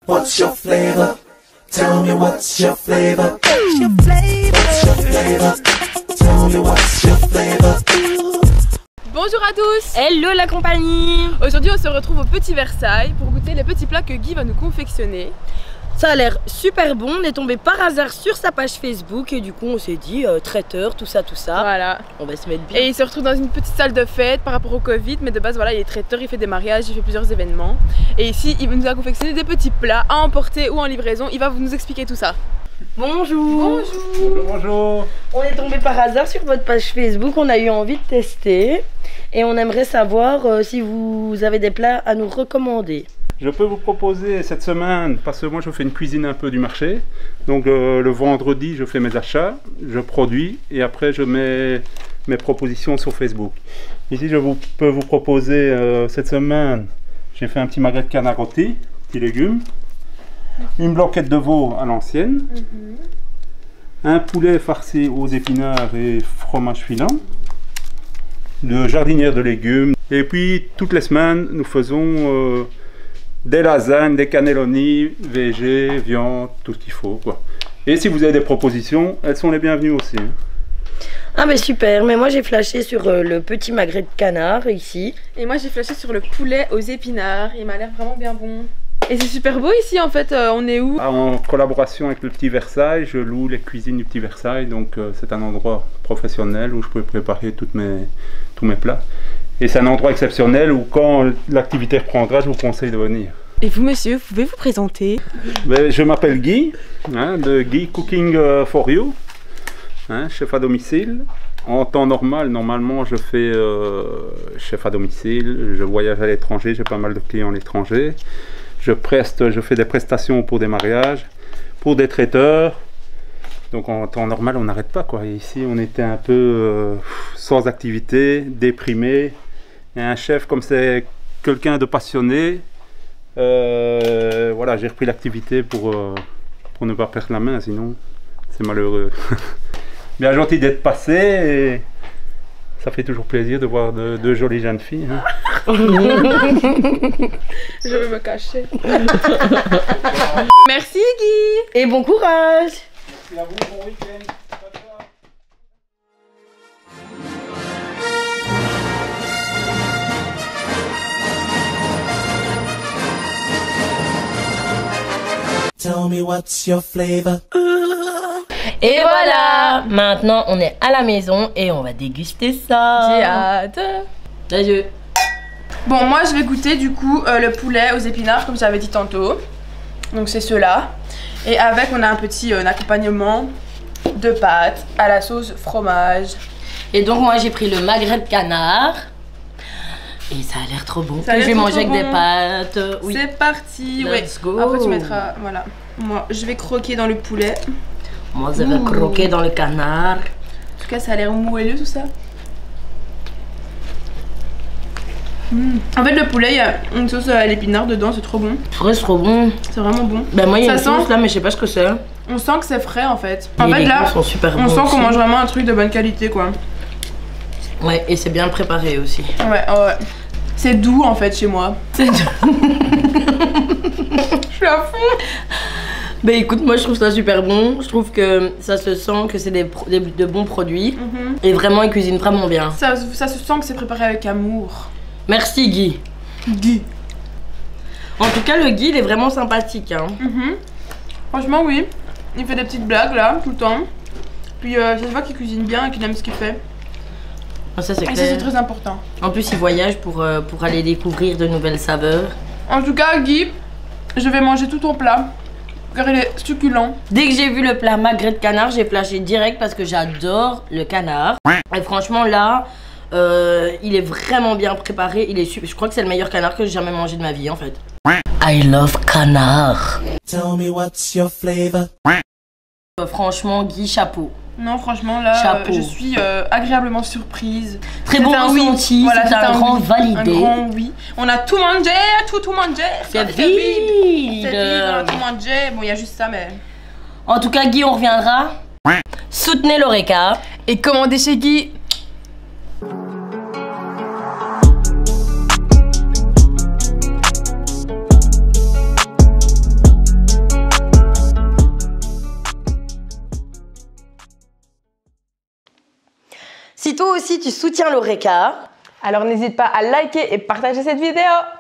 What's your flavor? Tell me what's your flavor? What's your flavor? What's your flavor? Tell me what's your flavor? Bonjour à tous. Hello la compagnie. Aujourd'hui on se retrouve au Petit Versailles pour goûter les petits plats que Guy va nous confectionner. Ça a l'air super bon, on est tombé par hasard sur sa page Facebook et du coup on s'est dit traiteur, tout ça. Voilà. On va se mettre bien. Et il se retrouve dans une petite salle de fête par rapport au Covid, mais de base voilà, il est traiteur, il fait des mariages, il fait plusieurs événements. Et ici il nous a confectionné des petits plats à emporter ou en livraison, il va nous expliquer tout ça. Bonjour. Bonjour. On est tombé par hasard sur votre page Facebook, on a eu envie de tester et on aimerait savoir si vous avez des plats à nous recommander. Je peux vous proposer cette semaine, parce que moi je fais une cuisine un peu du marché, donc le vendredi je fais mes achats, je produis et après je mets mes propositions sur Facebook. Ici peux vous proposer cette semaine, j'ai fait un petit magret de canard rôti, petits légumes, une blanquette de veau à l'ancienne, un poulet farci aux épinards et fromage filant, de jardinière de légumes, et puis toutes les semaines nous faisons des lasagnes, des cannelloni, végé, viande, tout ce qu'il faut quoi. Et si vous avez des propositions, elles sont les bienvenues aussi. Ah mais super, mais moi j'ai flashé sur le petit magret de canard ici. Et moi j'ai flashé sur le poulet aux épinards, il m'a l'air vraiment bien bon. Et c'est super beau ici en fait, on est où? En collaboration avec le Petit Versailles, je loue les cuisines du Petit Versailles, donc c'est un endroit professionnel où je peux préparer tous mes plats. Et c'est un endroit exceptionnel où quand l'activité reprendra, je vous conseille de venir. Et vous monsieur, vous pouvez vous présenter? Je m'appelle Guy, de Guy Cooking for You, chef à domicile. En temps normal, normalement je fais chef à domicile, je voyage à l'étranger, j'ai pas mal de clients à l'étranger. Je fais des prestations pour des mariages, pour des traiteurs. Donc en temps normal on n'arrête pas quoi. Et ici on était un peu sans activité, déprimé. Et un chef comme c'est quelqu'un de passionné, voilà, j'ai repris l'activité pour ne pas perdre la main, sinon c'est malheureux. Bien gentil d'être passé et ça fait toujours plaisir de voir deux jolies jeunes filles. Je vais me cacher. Merci Guy. Et bon courage. Merci à vous, bon week-end. Tell me what's your flavor? Et voilà, maintenant on est à la maison et on va déguster ça. J'ai hâte. Adieu. Bon, moi je vais goûter du coup le poulet aux épinards comme j'avais dit tantôt. Donc c'est ceux-là. Et avec on a un petit accompagnement de pâtes à la sauce fromage. Et donc moi j'ai pris le magret de canard. Et ça a l'air trop bon. Ça a l'air je vais trop manger avec bon. des pâtes. Oui. C'est parti. Let's go. Après tu mettras, voilà. Moi je vais croquer dans le poulet. Moi je vais croquer dans le canard. En tout cas ça a l'air moelleux tout ça. En fait le poulet il y a une sauce à l'épinard dedans, c'est trop bon. C'est trop bon. C'est vraiment bon. Ben moi il y a Ça une sent- sauce là mais je sais pas ce que c'est. On sent que c'est frais en fait. En Les fait légumes là sont super on bons sent aussi. qu'on mange vraiment un truc de bonne qualité quoi. Ouais et c'est bien préparé aussi. Ouais. C'est doux en fait chez moi. C'est Je suis à fond. Ben écoute, moi je trouve ça super bon. Je trouve que ça se sent que c'est de bons produits. Et vraiment, ils cuisinent vraiment bien. Ça se sent que c'est préparé avec amour. Merci Guy. Guy. En tout cas, le Guy, il est vraiment sympathique. Hein. Franchement oui. Il fait des petites blagues là tout le temps. Puis ça se voit qu'il cuisine bien et qu'il aime ce qu'il fait. Ah, ça c'est Et ça clair. c'est très important. En plus, il voyage pour aller découvrir de nouvelles saveurs. En tout cas Guy, je vais manger tout ton plat. Car il est succulent. Dès que j'ai vu le plat magret de canard, j'ai flashé direct parce que j'adore le canard. Et franchement là, il est vraiment bien préparé. Il est super. Je crois que c'est le meilleur canard que j'ai jamais mangé de ma vie en fait. I love canard. Tell me what's your flavor? Franchement, Guy, chapeau. Non franchement là, Chapeau. je suis agréablement surprise. Très bon ressenti, Voilà, c'est un grand oui. validé. Un grand oui. On a tout mangé, tout mangé. C'est vide. C'est vide, on a tout mangé. Bon, il y a juste ça, mais... En tout cas, Guy, on reviendra. Soutenez l'Oreca. Et commandez chez Guy. Si toi aussi tu soutiens l'Oreca, alors n'hésite pas à liker et partager cette vidéo.